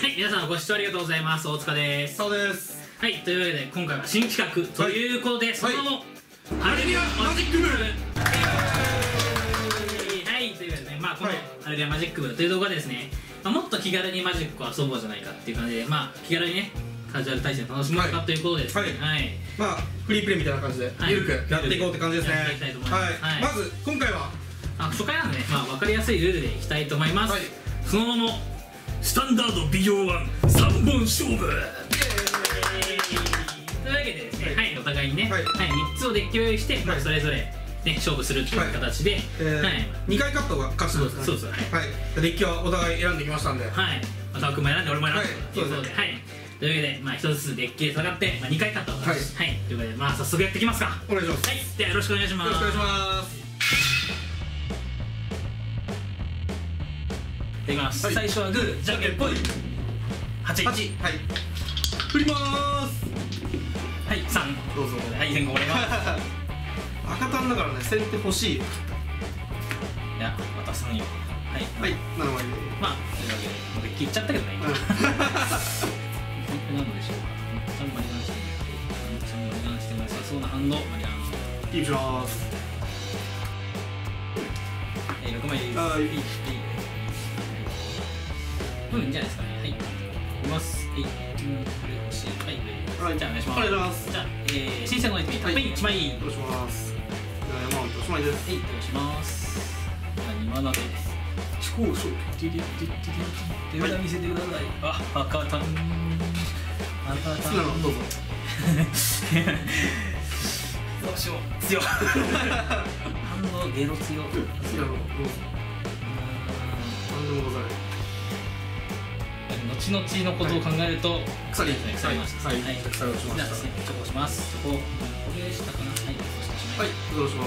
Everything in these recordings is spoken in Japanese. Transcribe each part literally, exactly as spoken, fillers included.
、皆さんご視聴ありがとうございます。大塚です。 そうです。 はい、というわけで今回は新企画ということで、はい、その名もアルディアマジック部。はい、というわけでね、まあこのアルディアマジック部という動画でですね、まあ、もっと気軽にマジックを遊ぼうじゃないかっていう感じで、まあ気軽にねカジュアル対戦楽しもうかということです。はい、はい、 まあフリープレイみたいな感じでゆるくやっていこうって感じですね。 やっていきたいと思います。 はい、まず今回はあ初回なんでね、まあ分かりやすいルールでいきたいと思います。その名もスタンダードビジョンワンさんぼん勝負。というわけでですね、はい、お互いにね、はい、みっつをデッキを用意して、まあそれぞれね勝負するっていう形で、 にかいカットが勝つんですね。そうです。はい。デッキはお互い選んできましたんで、はい。 また奥も選んで俺も選んでということで、はい。というわけで、まあ一つずつデッキで下がって、まあにかいカットを出し、はい。ということで、まあ早速やっていきますか。 お願いします。 はい。ではよろしくお願いします。 よろしくお願いします。 いきます。最初はグー、じゃんけんぽい。はち。はち。はい。 振りまーす。 はい、さん。どうぞ。はい、先行お願いします。 赤単だからね、先手欲しい。いや、またさんよ。はい。 はい、ななまいで。 まあ、というわけで、もうデッキいっちゃったけどね、今。何でしょうか。ちゃんマリガンしてみて、ちゃんマリガンしても良さそうなハンド、マリガン。 キープします。 え、ろくまいです。はい。うん、いいんじゃないですかね。はい。いきます。はい。うん、これ欲しい。はい。はい。じゃあお願いします。 お願いします。 じゃあ、えー、新鮮のアイテム、はい。いちまい。 どうします。山本おしまいです。 はい、どうします。にまなで。超勝負。ティリティティティ。手札見せてください。あ、赤タン。赤タン。 好きなのどうぞ。 どうしよう。強い。ハンドゲロ強い。好きなのどうぞ。 なんでもございます。 後々のことを考えると腐り腐りました。はい、 腐りをしました。 じゃあチョコします。チョコこれしたかな。はい、 はい、どうします。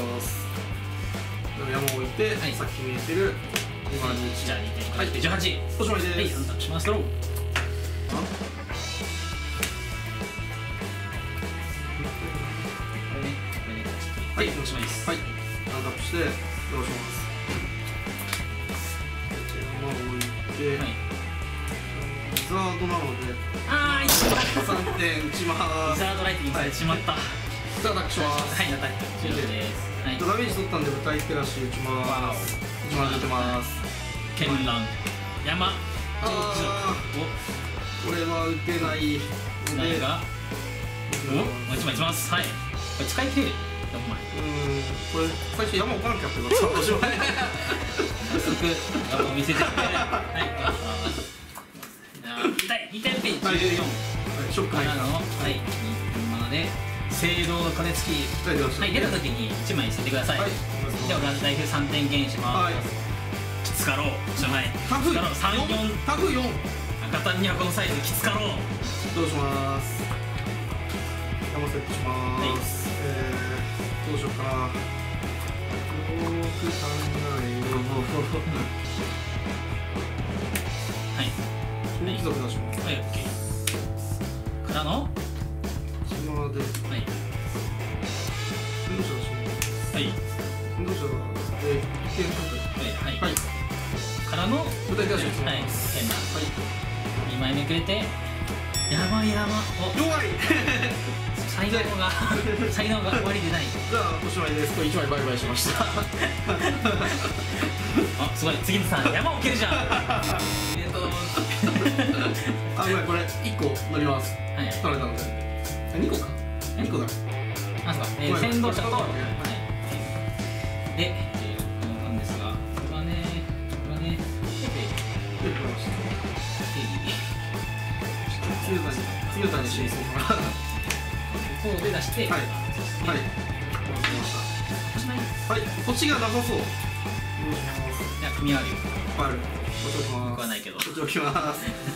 山を置いて、さっき見えてる今にじゃあにてんはい、じゅうはち。 おしまいです。 はい、アンタップします。ドロー。はい、おしまいです。はい、 アンタップしてどうします。山を置いて、はい。リザードなので、 あー、 さんてん打ちます。 リザードライティングされてしまった。 じゃあアタックします。 はい、アタック終了です。 ダメージ取ったんで舞台テラシ打ちます。いちまん打ちます。 剣乱山。 ああ、これは打てないので、 お、もういちまい打ちます。はい。これ使い切れる。よんまい。 うん、これ最初山置かなきゃってなった。おしまい。 早速山を見せてくれ。はい、どうぞ。にてんピンじゅうよん。 ショック入ったの。 はい、にてんマナで聖堂の金付き。はい、出た時にいちまい捨ててください。じゃあ俺は大風さんてん減します。きつかろう。じゃない。 タフさんよん。 タフよん。 赤単にはこのサイズきつかろう。 どうします。山セットします。えー、どうしようかな。よーく考えよう。はい。貴族出します。 はい、オッケー。からの島で、はい。先導車出します。 はい。 先導車でいってん獲得。 はい、はい。からの舞台出します。 はい、変な。はい。にまいめくれて、山山。 お、弱い。 才能が才能が終わりでない。 じゃあおしまいです。これいちまいバイバイしました。 あ、すごい。次のさん山置けるじゃん。 あ、ごめん、これいっこ乗ります。はい。取れたので。にこか。にこだ。 あ、そうか。え、先導車と。はい。で、なんですが、これはね、これはね、ペペ。ペペました。ペペ。強さに、強さに申請かな。ここで出して。はい。はい。 はい。こっちがなさそう。どうします。 いや、組み合わるよ。 ある。 僕はないけど。 こっち置きます。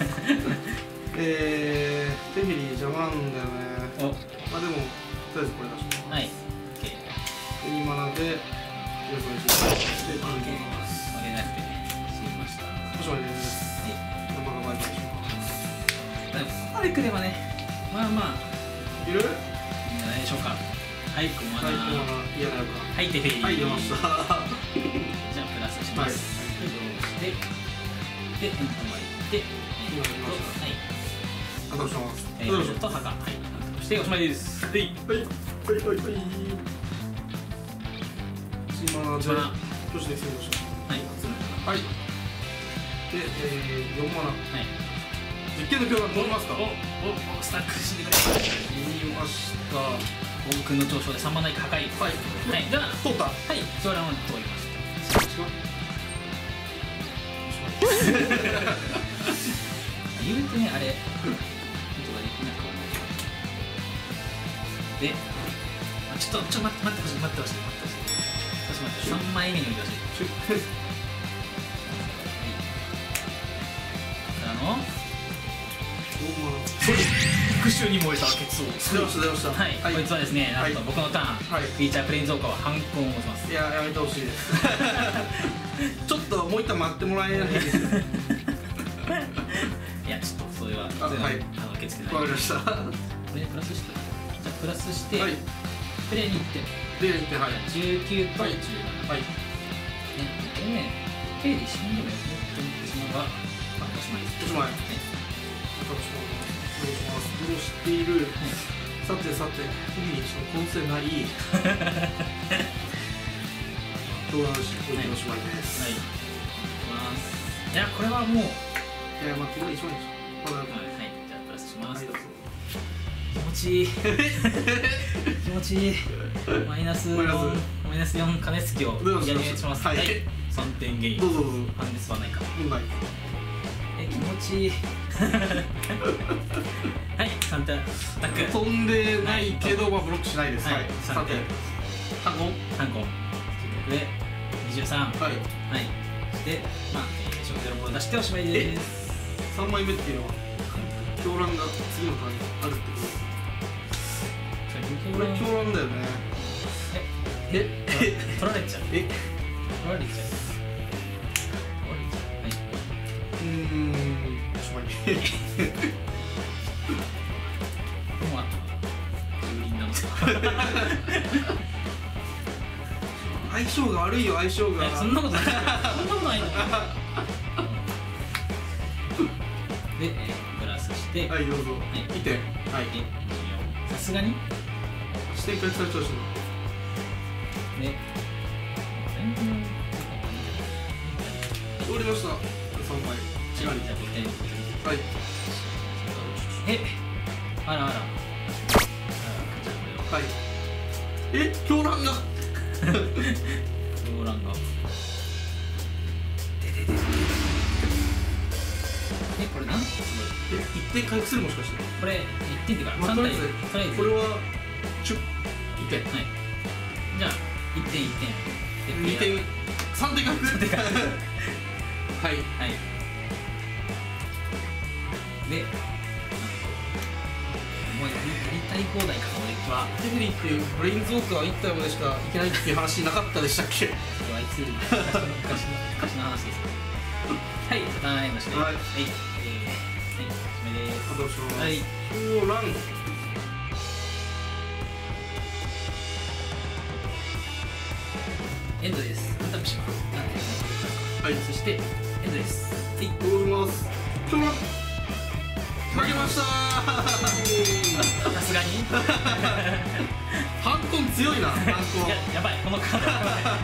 えー、テフェリー邪魔なんだよね。まあでも、とりあえずこれ出します。はい。で、にマナで、よそにして、で、パンケーキます。 負けなくて、死にました。 おしまいです。はい。山がバイバイします。 でも、ここまで来ればね、まあまあ、 いる？いいんじゃないでしょうか。はい、こまな。 はい、こまな。嫌な予感。 はい、テフェリー。 はい、出ました。 じゃあ、プラスします。はい、ドローして、で、うん、あんまり。 で、 今やりました。はい。アタックします。 えーと、墓、はい、そしておしまいです。はい、 はい、はい、はい、はい。島で、よしできました。 はい、 はい。で、えー、よんマナ。はい。実験の強打取りますか。 お、お、お、スタックしてください。 見ました。 王君の長所でさんマナ以下破壊。はい。はい、では、 通った。 はい、強打を通りました。違う。言うとね、あれ。で、ちょっと、ちょっと待って、待ってほしい、待ってほしい、待ってほしい。ちょっと待って、さんまいめに置いてほしい。からの。復讐に燃えたケツを。 出ました、出ました。 はい、こいつはですね、なんと僕のターン、フィーチャープレイン増加は反抗をします。 いや、やめてほしいです。ちょっともう一回待ってもらえないですか。 いや、ちょっとそれは、それは、あの、受け付けない。 わかりました。 これでプラスして。じゃあプラスして、プレイにいってプレイにいって、はい、 じゅうきゅうとじゅうなな、はい、ね、でね、ペイで死んでもやってってしまうが、あ、おしまいです。 おしまい。どうしている。さてさて、海に一の混戦なり。どうなるし、これでおしまいです。はい。いきます。いや、これはもう。 いや、まあ、これ一番でしょ。はい、 じゃあプラスします。気持ちいい。気持ちいい。マイナスよん、マイナスよん金付きをやりします。はい。さんてんゲイン。 どうぞどうぞ。 ハンデスはないか。 ない。 え、気持ちいい。はい、さんてん。タック。 飛んでないけど、まあブロックしないです。はい。さんてん。ハンコ。 ハンコ。で、にじゅうさん。はい。はい。で、まあ、小ゼロボール出しておしまいです。 さんまいめっていうのは、狂乱が次のターンにあるってこと。これ狂乱だよね。 え、え、取られちゃう。え、取られちゃう。取られちゃう。はい。 うーん、おしまい。 まあ、風鈴なのか。 相性が悪いよ、相性が。 そんなことない。そんなことないの。で、プラスして。 はい、どうぞ。いってん。はい。 さすがに。 視点回復されちゃうしな。 で、 通りました。さんまい。違う。はい。 え、あらあら。 はい。え、狂乱が。 狂乱が。ででで。え、これなん？え、 一点回復するもしかして。 これ一点っていうか、三体。 これは。ちゅ。一点。 はい。じゃあ、一点一点。二点。三点回復。はい。 はい。で。もうやりたい放題か、俺は。 テフリっていうブレインズウォークはいったまでしかいけないっていう話なかったでしたっけ。 それはいつ昔の昔の話です。はい、ターンエンドして。はい。はい。えー、はい、おしまいです。 あ、どうします。 はい。 狂乱。 エンドです。タップします。 はい。 そしてエンドです。はい。 通ります。狂乱。負けましたー。 さすがにハンコン強いな。ハンコンや, やばいこのカード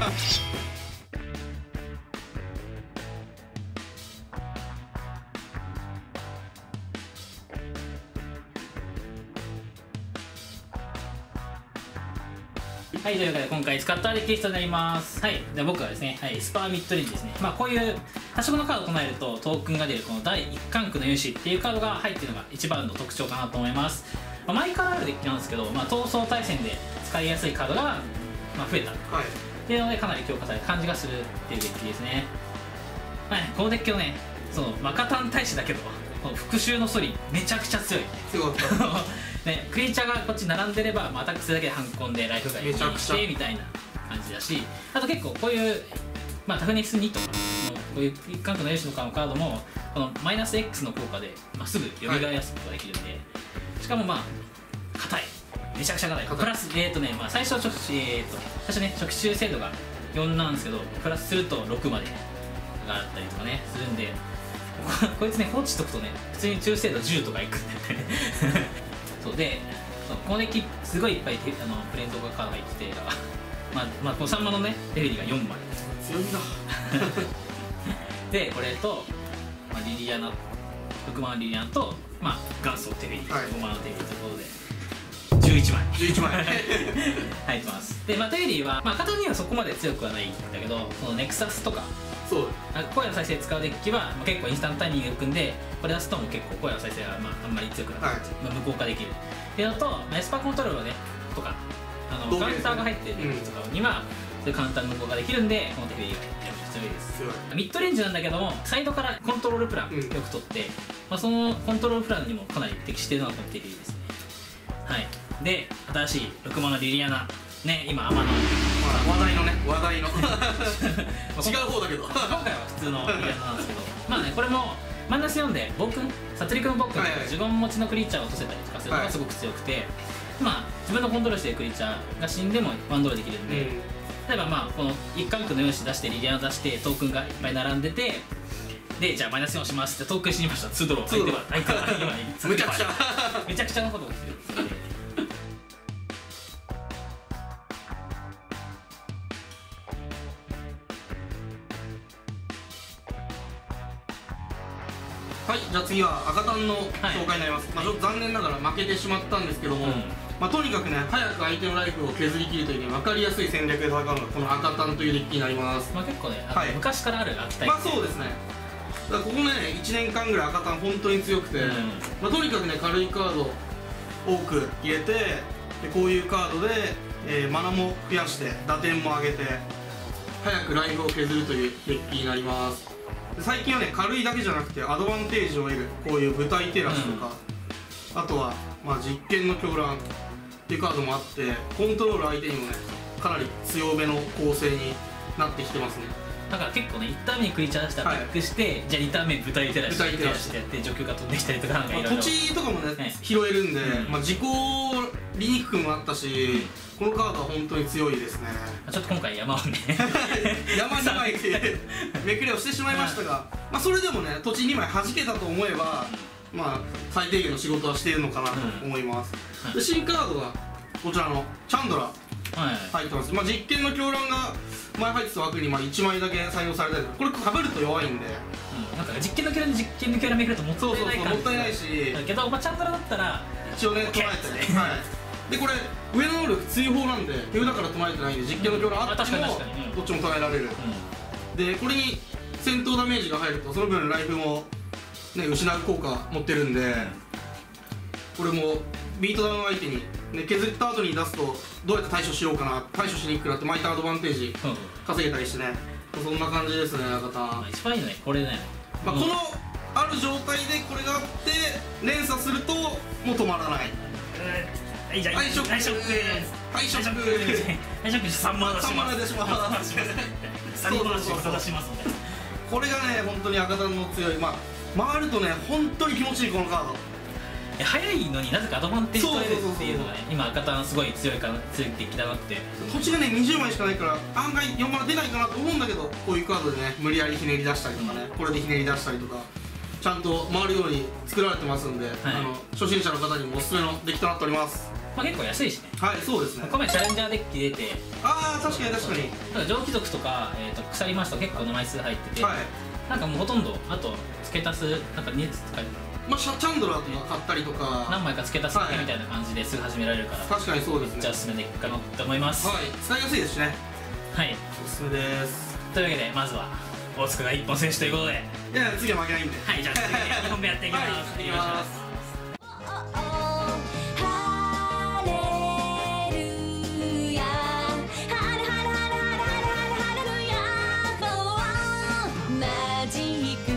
はい、というわけで今回使ったデッキリストになります。はい、じゃあ僕はですね、はい、スパーミッドレンジですね。まあこういう多色のカードを唱えるとトークンが出るこの第一関区の勇士っていうカードが入っているのが一番の特徴かなと思います。まあ、前からあるデッキなんですけど、まあ、闘争対戦で使いやすいカードが、まあ、増えたっていうのでかなり強化される感じがするっていうデッキですね。まあ、このデッキをね、そのマカタン大使だけどこの復讐のソリめちゃくちゃ強い。 強かったね、クリーチャーがこっち並んでれば、まあ、アタックするだけでハンコンでライフがいってみたいな感じだし、あと結構こういう、まあ、タフネスにとかこういう一貫区の勇士のカードもこのマイナス X の効果で、まあ、すぐ蘇らすことができるんで、はい、しかもまあ硬い、めちゃくちゃ硬い。プラスえっ、ー、とね、まあ、最初直えー、と最初ね初期中精度がよんなんですけど、プラスするとろくまでがあったりとかねするんで、 こいつね放置しとくとね普通に中精度じゅうとかいくんだよねそうでそうこのデッキすごいいっぱいあのプレーンとかカードが入っててまあ、まあ、このさんマのねテフェリーがよんまい強いんだでこれと、まあ、リリアナろくマのリリアナと、まあ、元祖テフェリー、はい、ごマのテフェリーということでじゅういちまいじゅういちまい入ってます。で、まあ、テフェリーは、まあ、型にはそこまで強くはないんだけどそのネクサスとかそう声の再生使うデッキは、まあ、結構インスタントタイミングで組んでこれ出すとも結構声の再生が、まあ、あんまり強くなくて、はい、まあ、無効化できるっていうのと、まあ、エスパーコントロールねとかあのカウンターが入ってるデッキとかには、うん、そういうカウンター無効化できるんでこのテフェリーがめちゃくちゃ強いです。強いミッドレンジなんだけどもサイドからコントロールプランよく取って、うん、まあ、そのコントロールプランにもかなり適しているのがこのテフェリーですね。はい、で新しいろくマのリリアナね、今天の話題のね話題の違う方だけど今回は普通のリリアナなんですけどまあねこれもマイナスよんで暴君殺戮の暴君とか呪言持ちのクリーチャーを落とせたりとかするのがすごく強くて、はい、まあ自分のコントロールしているクリーチャーが死んでもワンドローできるんで、うん、例えばまあこの一貫区のよん子出してリリアナ出してトークンがいっぱい並んでてでじゃあマイナスよんしますってトークン死にましたツードロー相手は相手は今めちゃくちゃめちゃくちゃなことが起きてるんですよね。 はい、じゃあ次は赤単の紹介になります、はい、まあ、ちょっと残念ながら負けてしまったんですけども、うん、まあ、とにかくね早く相手のライフを削り切るという、ね、分かりやすい戦略で戦うのがこの赤単というデッキになります。 まあ結構ね、はい、昔からある秋タイプ、 まあそうですね。だからここねいちねんかんぐらい赤単本当に強くて、うん、まあ、とにかくね軽いカード多く入れてでこういうカードで、えー、マナも増やして打点も上げて早くライフを削るというデッキになります。最近はね軽いだけじゃなくてアドバンテージを得るこういう舞台テラスとか、うん、あとは、まあ、実験の狂乱っていうカードもあってコントロール相手にもねかなり強めの構成になってきてますね。 だから結構ねいちターン目にクリーチャー出したらバックして、はい、じゃあにターン目舞台テラスしてやって除去が飛んできたりとかなんかいろいろ土地とかもね、はい、拾えるんで、うん、まあ事故りにくくもあったし、うん、このカードは本当に強いですね。 ちょっと今回山をね山にまいめくりをしてしまいましたが、まあそれでもね土地にまい弾けたと思えば、まあ最低限の仕事はしているのかなと思います、うん、で新カードがこちらのチャンドラ入ってます、はい、まあ実験の狂乱が前入ってた枠にまあいちまいだけ採用されたりとかこれかぶると弱いんで、 うん、なんか実験の狂乱で実験の狂乱めくるともったいない感じ、 そうそうそうもったいないしだけど、まあ、チャンドラだったら一応ね唱えてね、はい、でこれ上の能力追放なんで手札から唱えてないんで実験の狂乱あってもどっちも唱えられる、うん、でこれに戦闘ダメージが入るとその分ライフも、ね、失う効果持ってるんで、うん、これもビートダウン相手に、ね、削った後に出すとどうやって対処しようかな対処しにくくなって巻いたアドバンテージ稼げたりしてね、うん、そんな感じですね赤単。 一番いいのねこれね、 まあ、このある状態でこれがあって連鎖するともう止まらない。 はいじゃあはいショックはいショックはいショックはいショックさんマナ出します出しますさんマナ仕事出しますみたいな。 これがね本当に赤単の強い、まあ回るとね本当に気持ちいいこのカード。 早いのになぜかアドバンテージ取れるっていうのがね今赤単すごい強いか強いデッキだなって。 土地がねにじゅうまいしかないから案外よんマナ出ないかなと思うんだけどこういうカードでね無理やりひねり出したりとかね、うん、これでひねり出したりとかちゃんと回るように作られてますんで、はい、あの初心者の方にもおすすめのデッキとなっております。 まあ結構安いしね。 はいそうですね。 ここまでチャレンジャーデッキ出てああ確かに確かになんか蒸気族とか、えー、と鎖回しと結構の枚数入ってて、はい、なんかもうほとんどあと付け足すなんかにつ使えるまあ、チャンドラーとか買ったりとか何枚か付け足すだけみたいな感じですぐ始められるから、 確かにそうですね。 めっちゃおすすめでいくかなと思います。 はい使いやすいですしね。 はいおすすめです。 というわけでまずは大塚が一本選手ということでいや次は負けないんではいじゃあ次にほんめやっていきます。はい、いきます。マジック